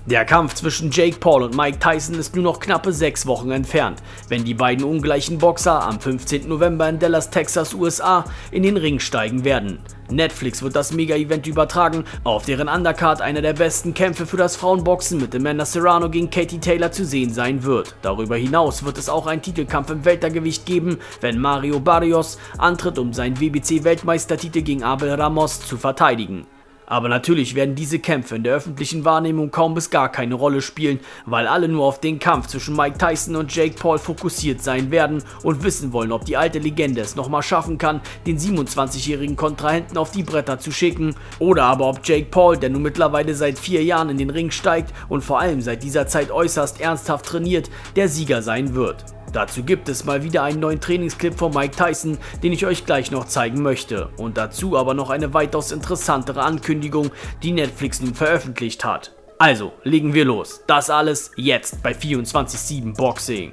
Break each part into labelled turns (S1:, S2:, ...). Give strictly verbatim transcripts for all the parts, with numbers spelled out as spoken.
S1: Der Kampf zwischen Jake Paul und Mike Tyson ist nur noch knappe sechs Wochen entfernt, wenn die beiden ungleichen Boxer am fünfzehnten November in Dallas, Texas, U S A in den Ring steigen werden. Netflix wird das Mega-Event übertragen, auf deren Undercard einer der besten Kämpfe für das Frauenboxen mit Amanda Serrano gegen Katie Taylor zu sehen sein wird. Darüber hinaus wird es auch einen Titelkampf im Weltergewicht geben, wenn Mario Barrios antritt, um seinen W B C-Weltmeistertitel gegen Abel Ramos zu verteidigen. Aber natürlich werden diese Kämpfe in der öffentlichen Wahrnehmung kaum bis gar keine Rolle spielen, weil alle nur auf den Kampf zwischen Mike Tyson und Jake Paul fokussiert sein werden und wissen wollen, ob die alte Legende es nochmal schaffen kann, den siebenundzwanzigjährigen Kontrahenten auf die Bretter zu schicken, oder aber ob Jake Paul, der nun mittlerweile seit vier Jahren in den Ring steigt und vor allem seit dieser Zeit äußerst ernsthaft trainiert, der Sieger sein wird. Dazu gibt es mal wieder einen neuen Trainingsclip von Mike Tyson, den ich euch gleich noch zeigen möchte. Und dazu aber noch eine weitaus interessantere Ankündigung, die Netflix nun veröffentlicht hat. Also, legen wir los. Das alles jetzt bei vierundzwanzig sieben Boxing.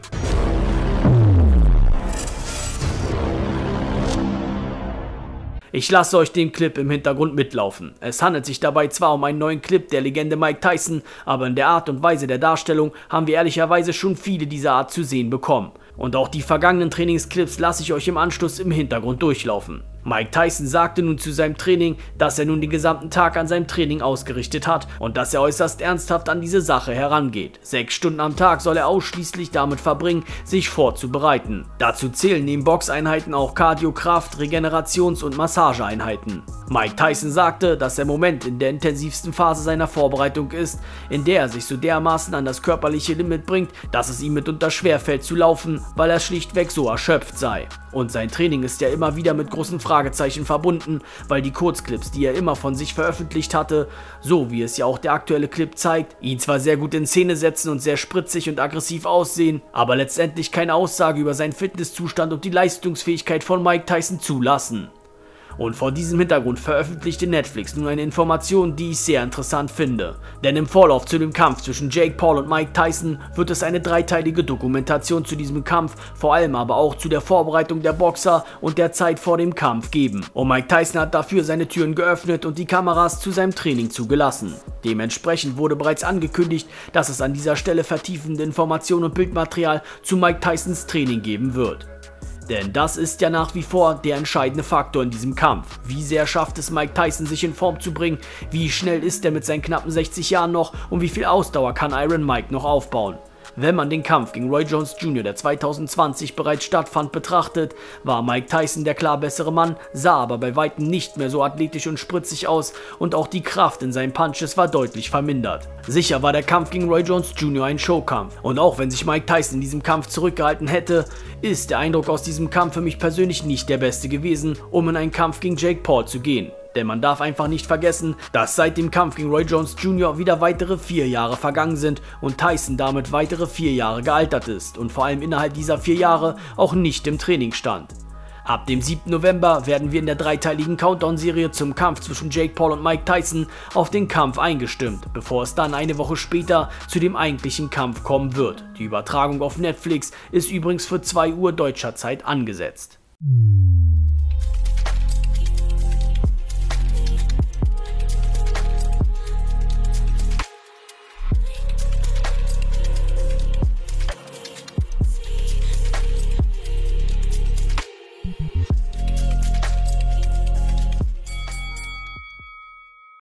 S1: Ich lasse euch den Clip im Hintergrund mitlaufen. Es handelt sich dabei zwar um einen neuen Clip der Legende Mike Tyson, aber in der Art und Weise der Darstellung haben wir ehrlicherweise schon viele dieser Art zu sehen bekommen. Und auch die vergangenen Trainingsclips lasse ich euch im Anschluss im Hintergrund durchlaufen. Mike Tyson sagte nun zu seinem Training, dass er nun den gesamten Tag an seinem Training ausgerichtet hat und dass er äußerst ernsthaft an diese Sache herangeht. Sechs Stunden am Tag soll er ausschließlich damit verbringen, sich vorzubereiten. Dazu zählen neben Boxeinheiten auch Cardio-, Kraft-, Regenerations- und Massageeinheiten. Mike Tyson sagte, dass er im Moment in der intensivsten Phase seiner Vorbereitung ist, in der er sich so dermaßen an das körperliche Limit bringt, dass es ihm mitunter schwerfällt zu laufen, weil er schlichtweg so erschöpft sei. Und sein Training ist ja immer wieder mit großen Fragezeichen verbunden, weil die Kurzclips, die er immer von sich veröffentlicht hatte, so wie es ja auch der aktuelle Clip zeigt, ihn zwar sehr gut in Szene setzen und sehr spritzig und aggressiv aussehen, aber letztendlich keine Aussage über seinen Fitnesszustand und die Leistungsfähigkeit von Mike Tyson zulassen. Und vor diesem Hintergrund veröffentlichte Netflix nun eine Information, die ich sehr interessant finde. Denn im Vorlauf zu dem Kampf zwischen Jake Paul und Mike Tyson wird es eine dreiteilige Dokumentation zu diesem Kampf, vor allem aber auch zu der Vorbereitung der Boxer und der Zeit vor dem Kampf geben. Und Mike Tyson hat dafür seine Türen geöffnet und die Kameras zu seinem Training zugelassen. Dementsprechend wurde bereits angekündigt, dass es an dieser Stelle vertiefende Informationen und Bildmaterial zu Mike Tysons Training geben wird. Denn das ist ja nach wie vor der entscheidende Faktor in diesem Kampf. Wie sehr schafft es Mike Tyson, sich in Form zu bringen? Wie schnell ist er mit seinen knappen sechzig Jahren noch? Und wie viel Ausdauer kann Iron Mike noch aufbauen? Wenn man den Kampf gegen Roy Jones Junior, der zweitausendzwanzig bereits stattfand, betrachtet, war Mike Tyson der klar bessere Mann, sah aber bei weitem nicht mehr so athletisch und spritzig aus und auch die Kraft in seinen Punches war deutlich vermindert. Sicher war der Kampf gegen Roy Jones Junior ein Showkampf und auch wenn sich Mike Tyson in diesem Kampf zurückgehalten hätte, ist der Eindruck aus diesem Kampf für mich persönlich nicht der beste gewesen, um in einen Kampf gegen Jake Paul zu gehen. Denn man darf einfach nicht vergessen, dass seit dem Kampf gegen Roy Jones Junior wieder weitere vier Jahre vergangen sind und Tyson damit weitere vier Jahre gealtert ist und vor allem innerhalb dieser vier Jahre auch nicht im Training stand. Ab dem siebten November werden wir in der dreiteiligen Countdown-Serie zum Kampf zwischen Jake Paul und Mike Tyson auf den Kampf eingestimmt, bevor es dann eine Woche später zu dem eigentlichen Kampf kommen wird. Die Übertragung auf Netflix ist übrigens für zwei Uhr deutscher Zeit angesetzt.